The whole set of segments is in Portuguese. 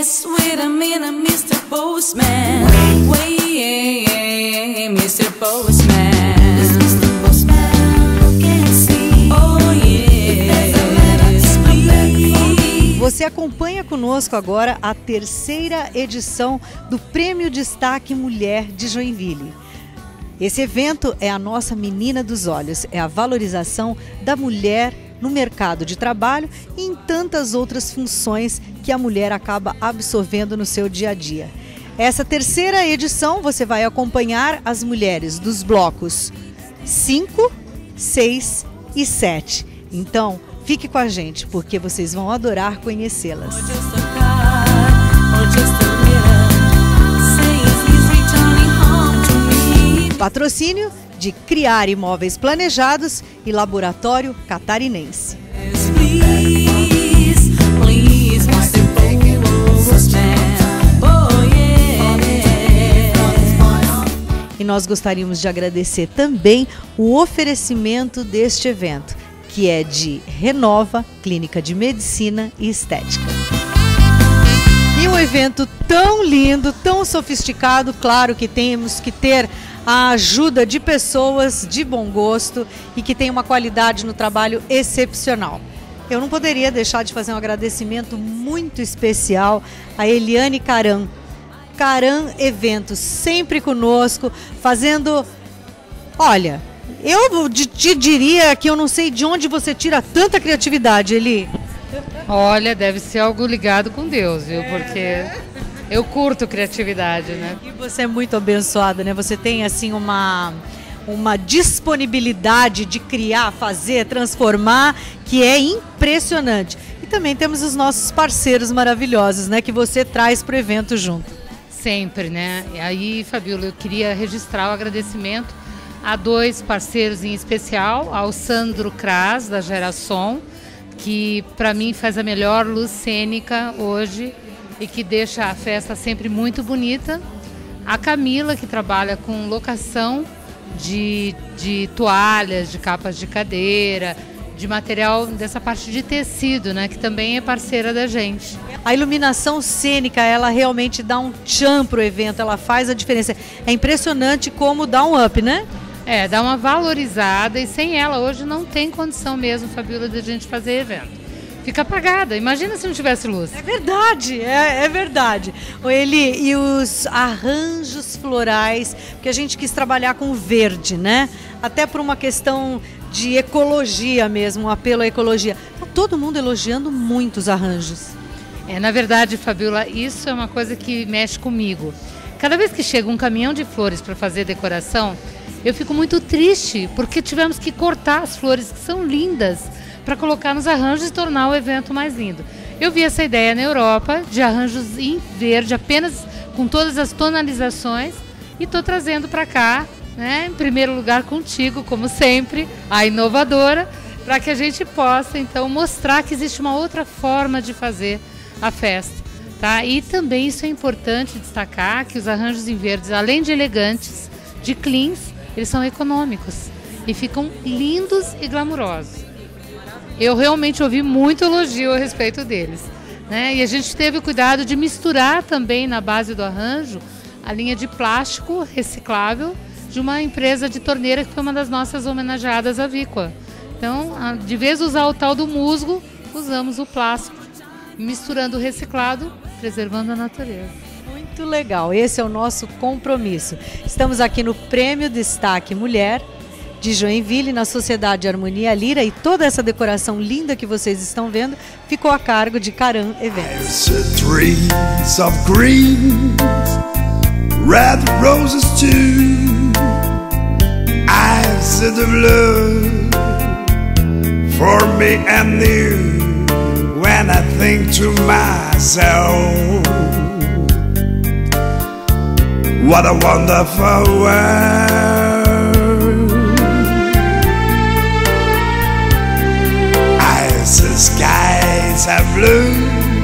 Yes, wait a minute, Mr. Postman. Wait, Mr. Postman. Mr. Postman, who can see? Oh, yes, please. Você acompanha conosco agora a terceira edição do Prêmio Destaque Mulher de Joinville. Esse evento é a nossa menina dos olhos, é a valorização da mulher no mercado de trabalho e em tantas outras funções que a mulher acaba absorvendo no seu dia a dia. Essa terceira edição você vai acompanhar as mulheres dos blocos 5, 6 e 7. Então, fique com a gente, porque vocês vão adorar conhecê-las. Patrocínio de Criar Imóveis Planejados e Laboratório Catarinense. E nós gostaríamos de agradecer também o oferecimento deste evento, que é de Renova, Clínica de Medicina e Estética. E um evento tão lindo, tão sofisticado, claro que temos que ter a ajuda de pessoas de bom gosto e que tem uma qualidade no trabalho excepcional. Eu não poderia deixar de fazer um agradecimento muito especial a Eliane Caran. Caran Eventos, sempre conosco, fazendo... Olha, eu te diria que eu não sei de onde você tira tanta criatividade, Eli. Olha, deve ser algo ligado com Deus, viu? Porque eu curto criatividade, né? E você é muito abençoada, né? Você tem, assim, uma disponibilidade de criar, fazer, transformar, que é impressionante. E também temos os nossos parceiros maravilhosos, né? Que você traz para o evento junto. Sempre, né? E aí, Fabíola, eu queria registrar o agradecimento a dois parceiros em especial, ao Sandro Kras, da Geração, que para mim faz a melhor luz cênica hoje e que deixa a festa sempre muito bonita. A Camila, que trabalha com locação de toalhas, de capas de cadeira, de material dessa parte de tecido, né, que também é parceira da gente. A iluminação cênica, ela realmente dá um tchan pro evento, ela faz a diferença. É impressionante como dá um up, né? É, dá uma valorizada e sem ela hoje não tem condição mesmo, Fabíola, de a gente fazer evento. Fica apagada, imagina se não tivesse luz. É verdade, é verdade. Eli, e os arranjos florais, porque a gente quis trabalhar com o verde, né? Até por uma questão de ecologia mesmo, um apelo à ecologia. Tá todo mundo elogiando muito os arranjos. Na verdade, Fabíola, isso é uma coisa que mexe comigo. Cada vez que chega um caminhão de flores para fazer decoração, eu fico muito triste, porque tivemos que cortar as flores, que são lindas, para colocar nos arranjos e tornar o evento mais lindo. Eu vi essa ideia na Europa, de arranjos em verde, apenas com todas as tonalizações, e estou trazendo para cá, né, em primeiro lugar contigo, como sempre, a inovadora, para que a gente possa, então, mostrar que existe uma outra forma de fazer a festa. Tá? E também isso é importante destacar, que os arranjos em verdes, além de elegantes, de cleans, eles são econômicos e ficam lindos e glamurosos. Eu realmente ouvi muito elogio a respeito deles, né? E a gente teve o cuidado de misturar também na base do arranjo a linha de plástico reciclável de uma empresa de torneira que foi uma das nossas homenageadas avícola. Então, de vez de usar o tal do musgo, usamos o plástico, misturando o reciclado, preservando a natureza. Muito legal, esse é o nosso compromisso. Estamos aqui no Prêmio Destaque Mulher de Joinville, na Sociedade Harmonia Lira, e toda essa decoração linda que vocês estão vendo ficou a cargo de Caran Eventos. Trees of green, red roses too. I see the blue for me and you. When I think to myself, what a wonderful world. The skies are blue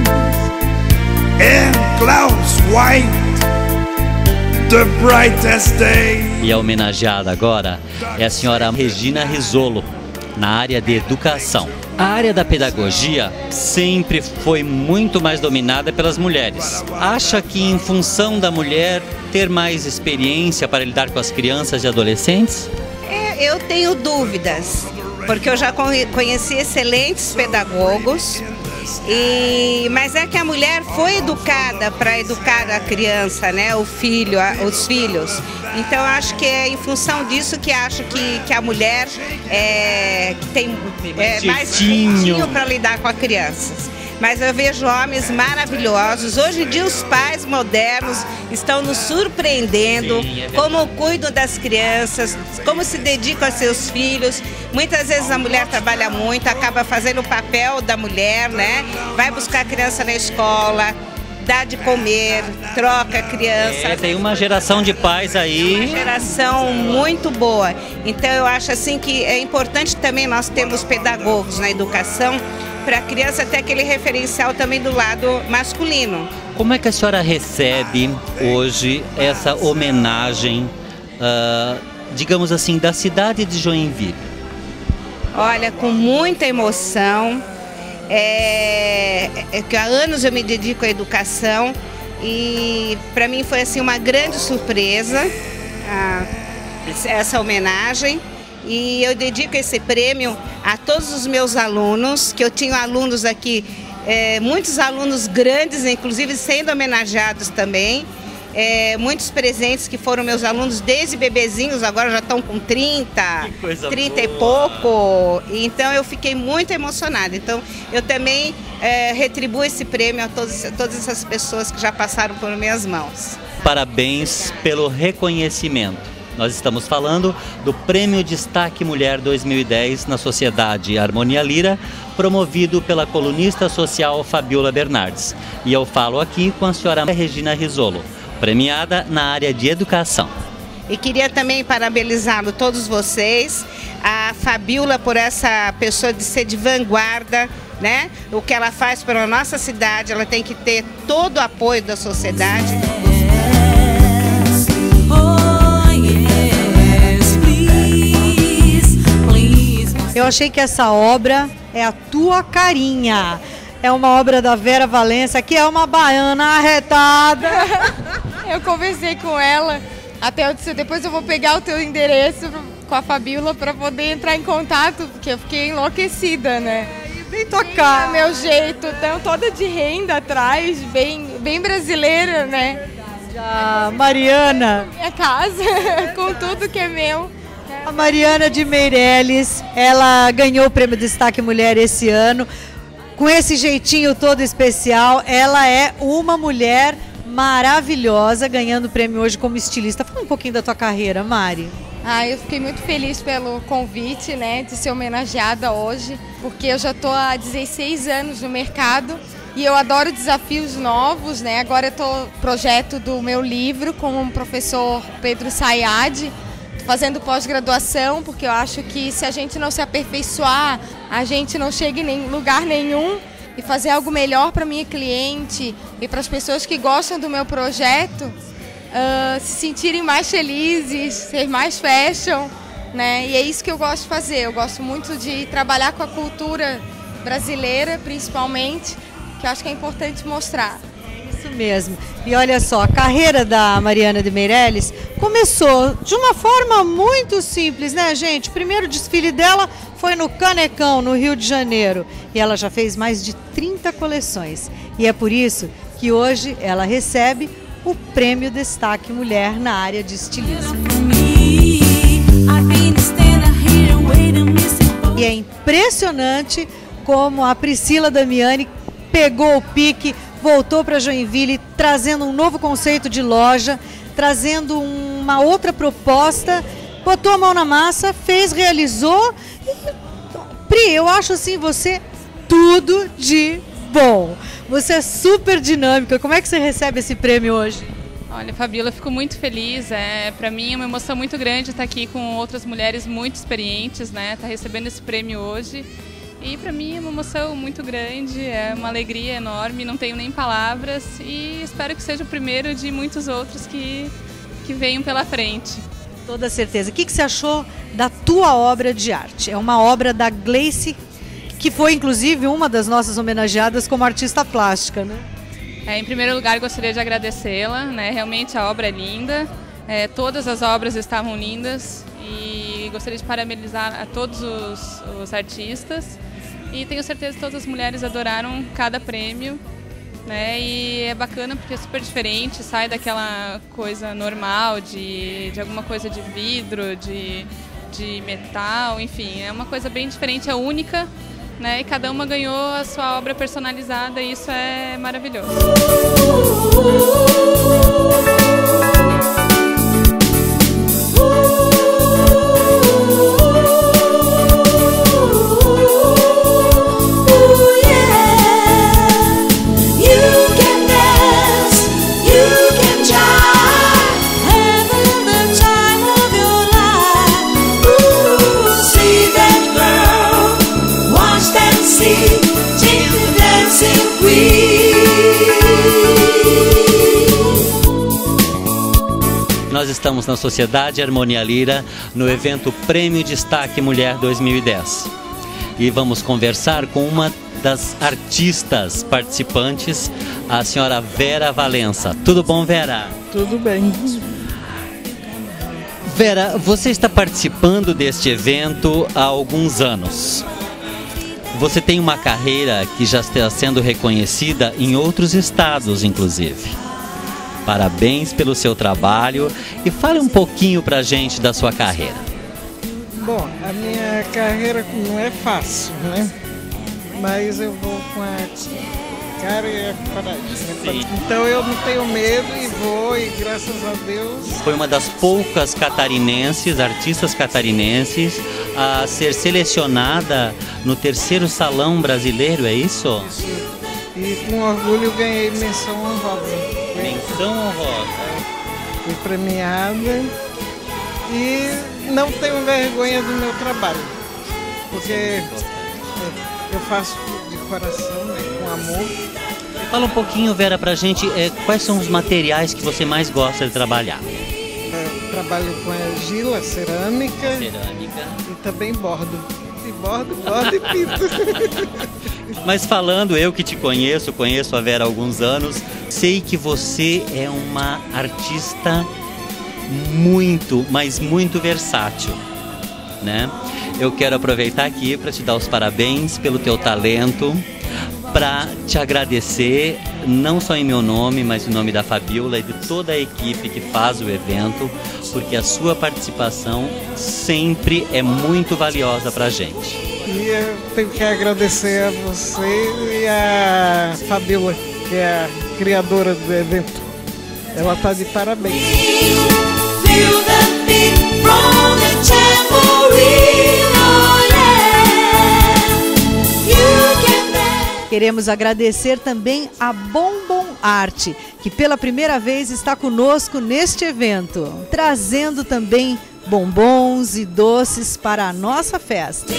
and clouds white, the brightest day. E a homenageada agora é a senhora Regina Risolo, na área de educação. A área da pedagogia sempre foi muito mais dominada pelas mulheres. Acha que em função da mulher ter mais experiência para lidar com as crianças e adolescentes? Eu tenho dúvidas, porque eu já conheci excelentes pedagogos, mas é que a mulher foi educada para educar a criança, né, o filho, os filhos. Então acho que é em função disso que acho que a mulher que tem mais jeitinho para lidar com as crianças. Mas eu vejo homens maravilhosos. Hoje em dia os pais modernos estão nos surpreendendo, como cuidam das crianças, como se dedicam a seus filhos. Muitas vezes a mulher trabalha muito, acaba fazendo o papel da mulher, né? Vai buscar a criança na escola, dá de comer, troca a criança. Tem uma geração de pais aí. Uma geração muito boa. Então eu acho assim que é importante também nós termos pedagogos na educação, para a criança ter aquele referencial também do lado masculino. Como é que a senhora recebe hoje essa homenagem, digamos assim, da cidade de Joinville? Olha, com muita emoção. Que há anos eu me dedico à educação e para mim foi assim uma grande surpresa essa homenagem. E eu dedico esse prêmio a todos os meus alunos, que eu tinha alunos aqui, muitos alunos grandes, inclusive sendo homenageados também. Muitos presentes que foram meus alunos desde bebezinhos, agora já estão com 30 e pouco. Então eu fiquei muito emocionada. Então eu também retribuo esse prêmio a todas essas pessoas que já passaram por minhas mãos. Parabéns pelo reconhecimento. Nós estamos falando do Prêmio Destaque Mulher 2010 na Sociedade Harmonia Lira, promovido pela colunista social Fabiola Bernardes. E eu falo aqui com a senhora Regina Risolo, premiada na área de educação. E queria também parabenizá-lo todos vocês, a Fabiola por essa pessoa de ser de vanguarda, né? O que ela faz pela nossa cidade, ela tem que ter todo o apoio da sociedade. Eu achei que essa obra é a tua carinha. É uma obra da Vera Valença, que é uma baiana arretada. Eu conversei com ela, até eu disse, depois eu vou pegar o teu endereço com a Fabiola para poder entrar em contato, porque eu fiquei enlouquecida, né? Vem tocar. Meu jeito, então toda de renda atrás, bem brasileira, né? A Mariana. Minha casa, com tudo que é meu. A Mariana de Meirelles, ela ganhou o Prêmio Destaque Mulher esse ano. Com esse jeitinho todo especial, ela é uma mulher maravilhosa, ganhando o prêmio hoje como estilista. Fala um pouquinho da tua carreira, Mari. Eu fiquei muito feliz pelo convite, né, de ser homenageada hoje, porque eu já estou há 16 anos no mercado e eu adoro desafios novos, né? Agora eu estou no projeto do meu livro com o professor Pedro Sayad, fazendo pós-graduação, porque eu acho que se a gente não se aperfeiçoar, a gente não chega em lugar nenhum. E fazer algo melhor para minha cliente e para as pessoas que gostam do meu projeto se sentirem mais felizes, ser mais fashion, né? E é isso que eu gosto de fazer. Eu gosto muito de trabalhar com a cultura brasileira, principalmente, que eu acho que é importante mostrar. Isso mesmo. E olha só, a carreira da Mariana de Meirelles começou de uma forma muito simples, né, gente? O primeiro desfile dela foi no Canecão, no Rio de Janeiro. E ela já fez mais de 30 coleções. E é por isso que hoje ela recebe o Prêmio Destaque Mulher na área de estilismo. E é impressionante como a Priscila Damiani pegou o pique, voltou para Joinville, trazendo um novo conceito de loja, trazendo uma outra proposta, botou a mão na massa, fez, realizou. Pri, eu acho assim, você tudo de bom. Você é super dinâmica. Como é que você recebe esse prêmio hoje? Olha, Fabiola, eu fico muito feliz. Para mim é uma emoção muito grande estar aqui com outras mulheres muito experientes, né? Estar recebendo esse prêmio hoje. E para mim é uma emoção muito grande, é uma alegria enorme, não tenho nem palavras e espero que seja o primeiro de muitos outros que venham pela frente. Toda certeza. O que você achou da tua obra de arte? É uma obra da Gleice que foi inclusive uma das nossas homenageadas como artista plástica, né? Em primeiro lugar, gostaria de agradecê-la, né? Realmente a obra é linda, todas as obras estavam lindas e gostaria de parabenizar a todos os artistas e tenho certeza que todas as mulheres adoraram cada prêmio, né? E é bacana porque é super diferente, sai daquela coisa normal de alguma coisa de vidro, de metal, enfim, é uma coisa bem diferente, é única, né? E cada uma ganhou a sua obra personalizada e isso é maravilhoso. Nós estamos na Sociedade Harmonia Lira, no evento Prêmio Destaque Mulher 2010. E vamos conversar com uma das artistas participantes, a senhora Vera Valença. Tudo bom, Vera? Tudo bem. Vera, você está participando deste evento há alguns anos. Você tem uma carreira que já está sendo reconhecida em outros estados, inclusive. Parabéns pelo seu trabalho e fale um pouquinho pra gente da sua carreira. Bom, a minha carreira não é fácil, né? Mas eu vou com a cara e a coragem. Sim. Então eu não tenho medo e vou, e graças a Deus... Foi uma das poucas catarinenses, artistas catarinenses, a ser selecionada no 3º Salão Brasileiro, é isso? E com orgulho ganhei menção honrosa. Menção honrosa. Fui premiada e não tenho vergonha do meu trabalho, porque eu faço de coração, né, com amor. Fala um pouquinho, Vera, pra gente, quais são os materiais que você mais gosta de trabalhar? Trabalho com argila, cerâmica e também bordo. E bordo e pinto. Mas falando, eu que te conheço a Vera há alguns anos, sei que você é uma artista muito, mas muito versátil, né? Eu quero aproveitar aqui para te dar os parabéns pelo teu talento, para te agradecer, não só em meu nome, mas em nome da Fabiola e de toda a equipe que faz o evento, porque a sua participação sempre é muito valiosa para a gente. E eu tenho que agradecer a você e a Fabiola, que é a criadora do evento. Ela está de parabéns. Queremos agradecer também a Bombom Arte, que pela primeira vez está conosco neste evento, trazendo também bombons e doces para a nossa festa.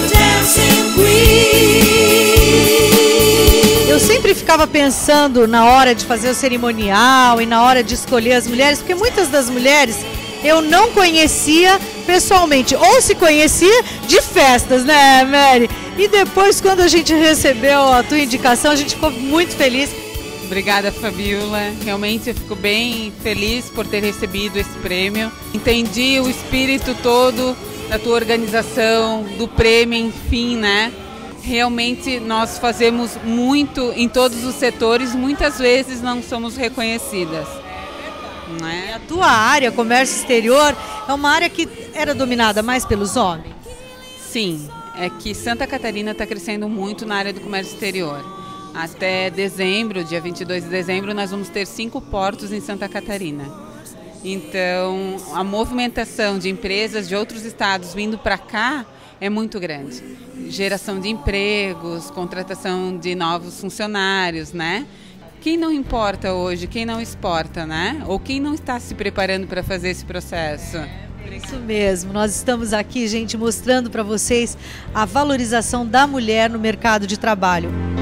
Eu sempre ficava pensando na hora de fazer o cerimonial e na hora de escolher as mulheres, porque muitas das mulheres eu não conhecia pessoalmente, ou se conhecia de festas, né, Mary? E depois, quando a gente recebeu a tua indicação, a gente ficou muito feliz. Obrigada, Fabiola. Realmente eu fico bem feliz por ter recebido esse prêmio. Entendi o espírito todo da tua organização, do prêmio, enfim, né? Realmente nós fazemos muito em todos os setores, muitas vezes não somos reconhecidas. Não é? A tua área, comércio exterior, é uma área que era dominada mais pelos homens? Sim, é que Santa Catarina está crescendo muito na área do comércio exterior. Até dezembro, dia 22 de dezembro, nós vamos ter 5 portos em Santa Catarina. Então, a movimentação de empresas de outros estados vindo para cá é muito grande. Geração de empregos, contratação de novos funcionários, né? Quem não importa hoje, quem não exporta, né? Ou quem não está se preparando para fazer esse processo? Isso mesmo, nós estamos aqui, gente, mostrando para vocês a valorização da mulher no mercado de trabalho.